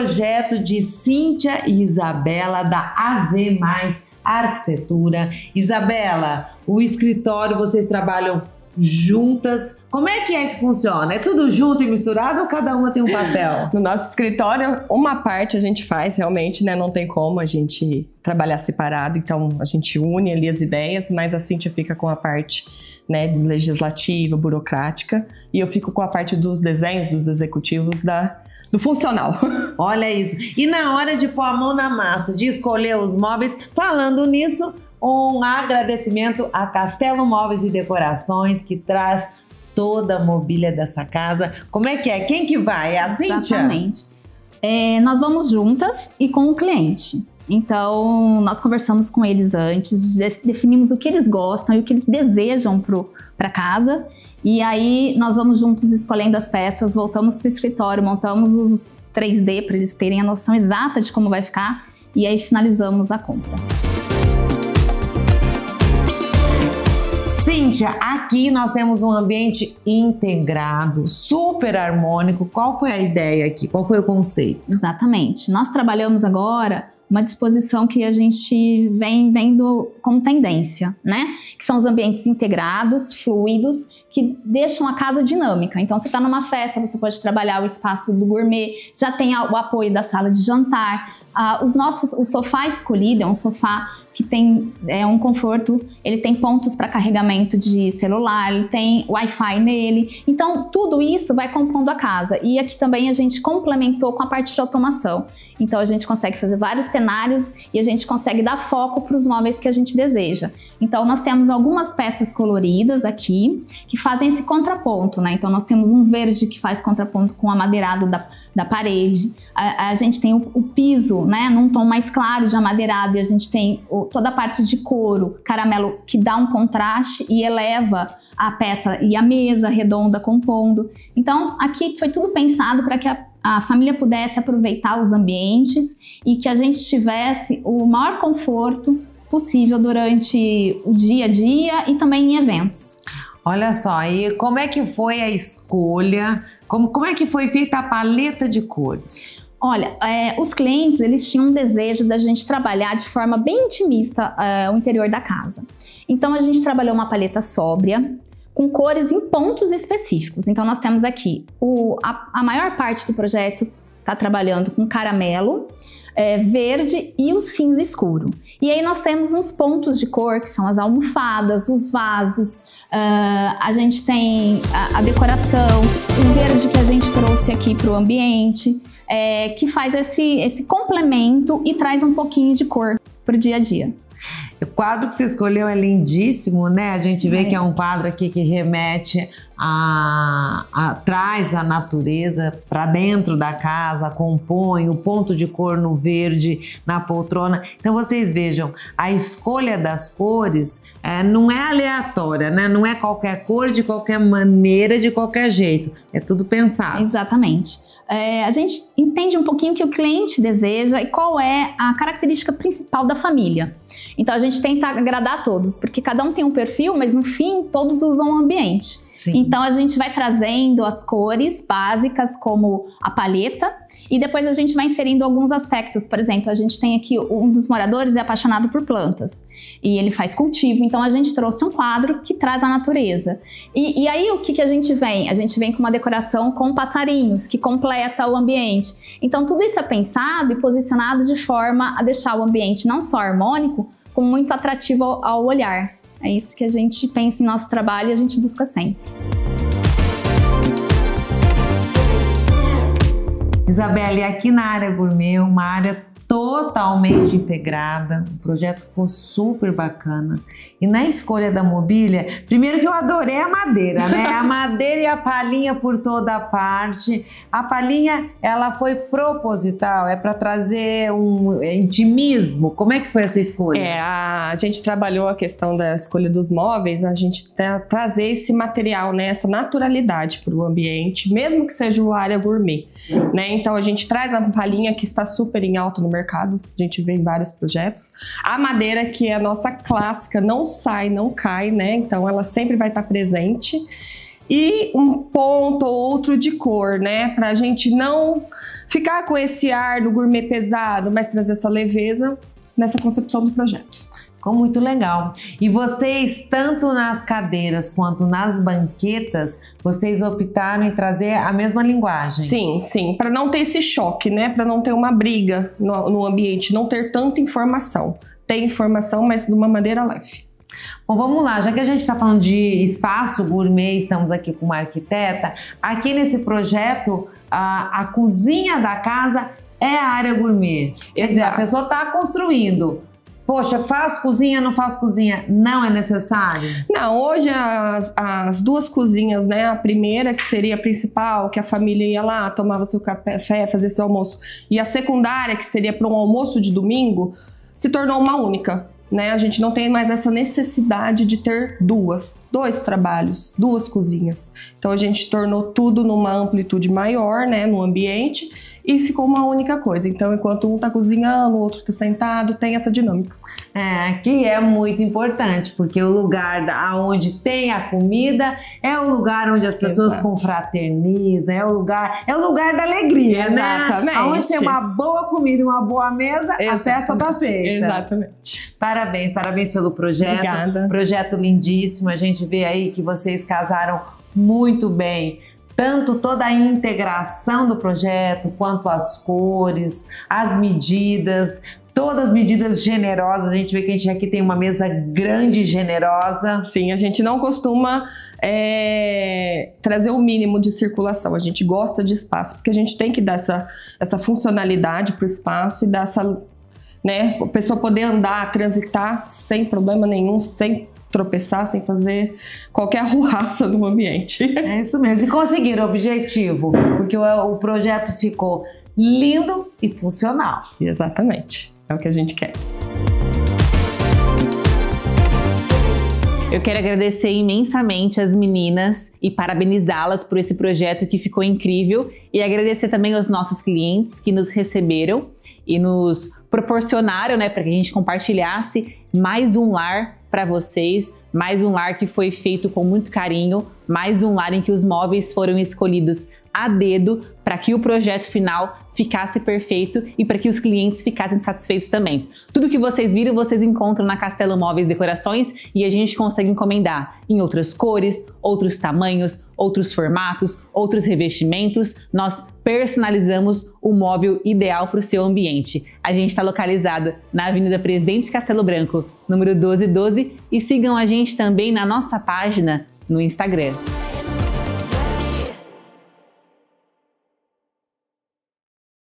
projeto de Cíntia e Isabela da AZ Mais Arquitetura. Isabela, o escritório vocês trabalham juntas. Como é que funciona? É tudo junto e misturado ou cada uma tem um papel? No nosso escritório, uma parte a gente faz realmente, né? Não tem como a gente trabalhar separado, então a gente une ali as ideias, mas a Cíntia fica com a parte, né, legislativa, burocrática, e eu fico com a parte dos desenhos, dos executivos, do funcional. Olha isso. E na hora de pôr a mão na massa, de escolher os móveis, falando nisso, um agradecimento a Castelo Móveis e Decorações, que traz toda a mobília dessa casa. Como é que é? Quem que vai? É a Cíntia? Exatamente. Nós vamos juntas e com o cliente. Então, nós conversamos com eles antes, definimos o que eles gostam e o que eles desejam para casa. E aí, nós vamos juntos escolhendo as peças, voltamos para o escritório, montamos os 3D para eles terem a noção exata de como vai ficar. E aí, finalizamos a compra. Cíntia, aqui nós temos um ambiente integrado, super harmônico. Qual foi a ideia aqui? Qual foi o conceito? Exatamente. Nós trabalhamos agora uma disposição que a gente vem vendo como tendência, né? Que são os ambientes integrados, fluidos, que deixam a casa dinâmica. Então, você está numa festa, você pode trabalhar o espaço do gourmet, já tem o apoio da sala de jantar. O sofá escolhido é um sofá que tem um conforto, ele tem pontos para carregamento de celular, ele tem Wi-Fi nele. Então, tudo isso vai compondo a casa. E aqui também a gente complementou com a parte de automação. Então, a gente consegue fazer vários cenários e a gente consegue dar foco para os móveis que a gente deseja. Então, nós temos algumas peças coloridas aqui que fazem esse contraponto, né? Então, nós temos um verde que faz contraponto com o amadeirado da parede. A gente tem o piso, né, num tom mais claro de amadeirado, e a gente tem toda a parte de couro, caramelo, que dá um contraste e eleva a peça e a mesa redonda compondo. Então, aqui foi tudo pensado para que a família pudesse aproveitar os ambientes e que a gente tivesse o maior conforto possível durante o dia a dia e também em eventos. Olha só, e como é que foi a escolha? Como é que foi feita a paleta de cores? Olha, os clientes, eles tinham um desejo da gente trabalhar de forma bem intimista o interior da casa. Então, a gente trabalhou uma paleta sóbria, com cores em pontos específicos. Então, nós temos aqui, a maior parte do projeto está trabalhando com caramelo, verde e o cinza escuro. E aí nós temos uns pontos de cor, que são as almofadas, os vasos, a gente tem a decoração, o verde que a gente trouxe aqui para o ambiente, que faz esse complemento e traz um pouquinho de cor para o dia a dia. O quadro que você escolheu é lindíssimo, né? A gente vê que é um quadro aqui que remete traz a natureza para dentro da casa, compõe o ponto de cor no verde, na poltrona. Então vocês vejam, a escolha das cores não é aleatória, né? Não é qualquer cor, de qualquer maneira, de qualquer jeito. É tudo pensado. Exatamente. A gente entende um pouquinho o que o cliente deseja e qual é a característica principal da família. Então a gente tenta agradar a todos, porque cada um tem um perfil, mas no fim todos usam o ambiente. Sim. Então a gente vai trazendo as cores básicas como a paleta e depois a gente vai inserindo alguns aspectos. Por exemplo, a gente tem aqui um dos moradores é apaixonado por plantas e ele faz cultivo, então a gente trouxe um quadro que traz a natureza. E aí o que a gente vem? A gente vem com uma decoração com passarinhos que completa o ambiente. Então tudo isso é pensado e posicionado de forma a deixar o ambiente não só harmônico, como muito atrativo ao olhar. É isso que a gente pensa em nosso trabalho e a gente busca sempre. Isabela, e aqui na área gourmet, uma área totalmente integrada, o projeto ficou super bacana. E na escolha da mobília, primeiro que eu adorei a madeira, né? A madeira e a palhinha por toda a parte. A palhinha, ela foi proposital, é para trazer um intimismo. Como é que foi essa escolha? A gente trabalhou a questão da escolha dos móveis, a gente trazer esse material, né? Essa naturalidade para o ambiente, mesmo que seja uma área gourmet, né? Então a gente traz a palhinha que está super em alta no mercado, a gente vê em vários projetos. A madeira, que é a nossa clássica, não sai, não cai, né? Então ela sempre vai estar presente. e um ponto ou outro de cor, né? Pra gente não ficar com esse ar do gourmet pesado, mas trazer essa leveza nessa concepção do projeto. Ficou muito legal. E vocês, tanto nas cadeiras quanto nas banquetas, vocês optaram em trazer a mesma linguagem? Sim, sim. Para não ter esse choque, né? Para não ter uma briga no ambiente, não ter tanta informação. Tem informação, mas de uma maneira leve. Bom, vamos lá. Já que a gente está falando de espaço gourmet, estamos aqui com uma arquiteta. Aqui nesse projeto, a cozinha da casa é a área gourmet. Quer dizer, a pessoa está construindo. Poxa, faz cozinha, não faz cozinha? Não é necessário? Não, hoje as duas cozinhas, né? A primeira, que seria a principal, que a família ia lá, tomava seu café, fazia seu almoço. E a secundária, que seria para um almoço de domingo, se tornou uma única, né? A gente não tem mais essa necessidade de ter dois trabalhos, duas cozinhas. Então a gente tornou tudo numa amplitude maior, né? No ambiente. E ficou uma única coisa. Então, enquanto um tá cozinhando, o outro tá sentado, tem essa dinâmica. Que é muito importante, porque o lugar onde tem a comida é o lugar onde as pessoas confraternizam, é o lugar da alegria, exatamente, né? Onde tem uma boa comida e uma boa mesa, a festa tá feita. Exatamente. Parabéns pelo projeto. Obrigada. Projeto lindíssimo. A gente vê aí que vocês casaram muito bem. Tanto toda a integração do projeto, quanto as cores, as medidas, todas as medidas generosas. A gente vê que a gente aqui tem uma mesa grande e generosa. Sim, a gente não costuma trazer o mínimo de circulação. A gente gosta de espaço, porque a gente tem que dar essa funcionalidade para o espaço e dar essa, né, a pessoa poder andar, transitar sem problema nenhum, sem tropeçar, sem fazer qualquer arruaça no ambiente. É isso mesmo. E conseguiram o objetivo, porque o projeto ficou lindo e funcional. Exatamente. É o que a gente quer. Eu quero agradecer imensamente as meninas e parabenizá-las por esse projeto que ficou incrível, e agradecer também aos nossos clientes que nos receberam e nos proporcionaram, né, para que a gente compartilhasse mais um lar para vocês, mais um lar que foi feito com muito carinho, mais um lar em que os móveis foram escolhidos a dedo para que o projeto final ficasse perfeito e para que os clientes ficassem satisfeitos também. Tudo que vocês viram, vocês encontram na Castelo Móveis Decorações, e a gente consegue encomendar em outras cores, outros tamanhos, outros formatos, outros revestimentos. Nós personalizamos o móvel ideal para o seu ambiente. A gente está localizado na Avenida Presidente Castelo Branco, número 1212, e sigam a gente também na nossa página no Instagram.